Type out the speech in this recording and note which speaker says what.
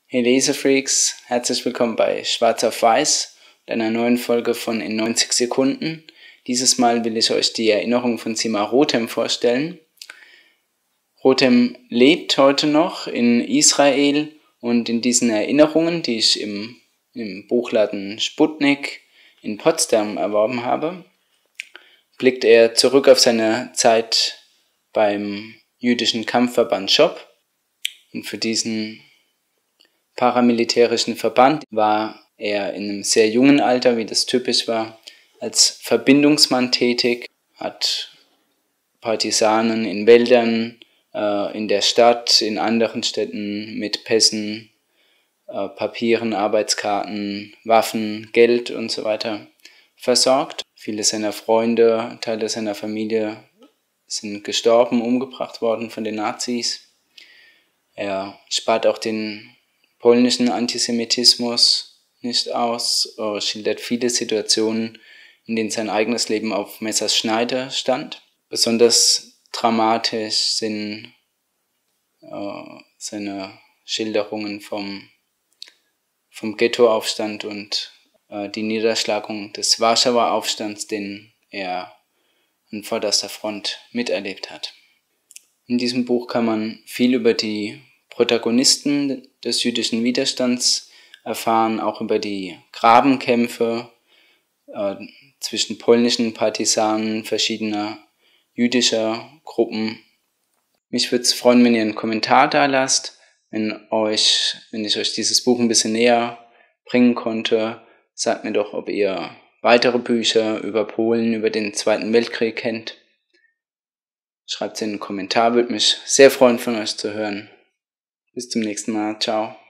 Speaker 1: Hey Lesefreaks, herzlich willkommen bei Schwarz auf Weiß und einer neuen Folge von In 90 Sekunden. Dieses Mal will ich euch die Erinnerung von Sima Rotem vorstellen. Rotem lebt heute noch in Israel und in diesen Erinnerungen, die ich im Buchladen Sputnik in Potsdam erworben habe, blickt er zurück auf seine Zeit beim jüdischen Kampfverband Schop. Und für diesen paramilitärischen Verband war er in einem sehr jungen Alter, wie das typisch war, als Verbindungsmann tätig, hat Partisanen in Wäldern, in der Stadt, in anderen Städten mit Pässen, Papieren, Arbeitskarten, Waffen, Geld und so weiter versorgt. Viele seiner Freunde, Teile seiner Familie sind gestorben, umgebracht worden von den Nazis. Er spart auch den polnischen Antisemitismus nicht aus, schildert viele Situationen, in denen sein eigenes Leben auf Messers Schneide stand. Besonders dramatisch sind seine Schilderungen vom Ghettoaufstand und die Niederschlagung des Warschauer Aufstands, den er an vorderster Front miterlebt hat. In diesem Buch kann man viel über die Protagonisten des jüdischen Widerstands erfahren, auch über die Grabenkämpfe zwischen polnischen Partisanen verschiedener jüdischer Gruppen. Mich würde es freuen, wenn ihr einen Kommentar da lasst, wenn ich euch dieses Buch ein bisschen näher bringen konnte. Sagt mir doch, ob ihr weitere Bücher über Polen, über den Zweiten Weltkrieg kennt. Schreibt es in einen Kommentar, würde mich sehr freuen, von euch zu hören. Bis zum nächsten Mal. Ciao.